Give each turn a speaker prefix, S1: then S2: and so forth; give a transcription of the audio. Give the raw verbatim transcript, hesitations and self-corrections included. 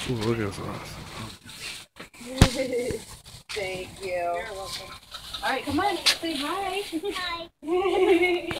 S1: Ooh, look at us.
S2: Thank you. You're welcome. All right, come on. Say hi. Hi.